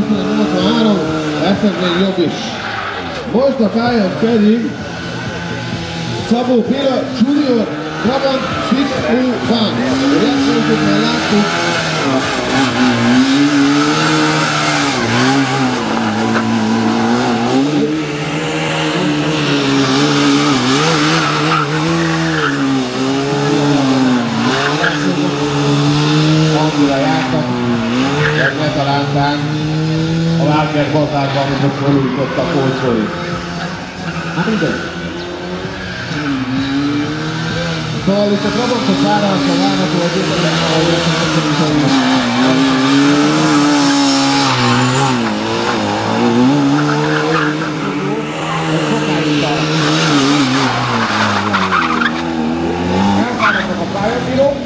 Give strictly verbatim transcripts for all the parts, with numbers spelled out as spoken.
nyolcvanhárom, leszek még jobb is. Most a pályán pedig Szabó Pila Junior Trabant hatszázhúsz. Legszóltuk, mert láttuk. Annyira jártak, meg ne talántán a Wagner bazárban, amikor felújított a polcról. Hát mindegy. Szóval itt a Trabantot várásra várható, hogy itt a legjobb, elvárhatok a pályabírók.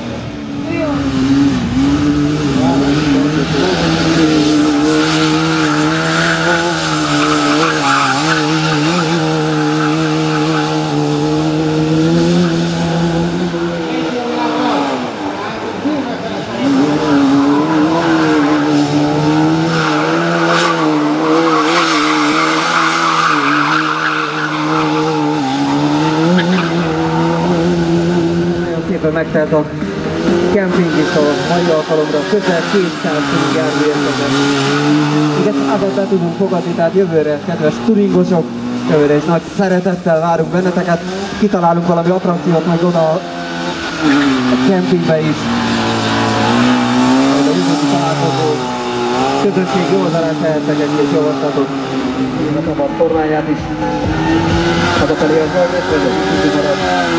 Megtelt a kemping is a mai alkalomra, közel kétszáz turing jármű érkezett. Igazából be tudunk fogadni, tehát jövőre, kedves turingosok, jövőre is nagy szeretettel várunk benneteket. Kitalálunk valami attrakciót majd oda a kempingbe is. A jövői találkozó közösségi oldalán tehetnek egy-két javaslatot. Én a tornáját is hazafelé az zöldét, vagy a kicsit marad.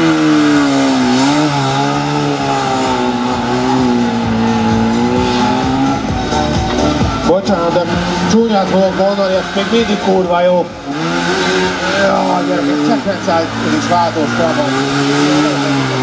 Bocsánat, de csúnyát fogok mondani, ez még mindig kurva jó. Jaj, gyerekek, csak rendszáll is változtam.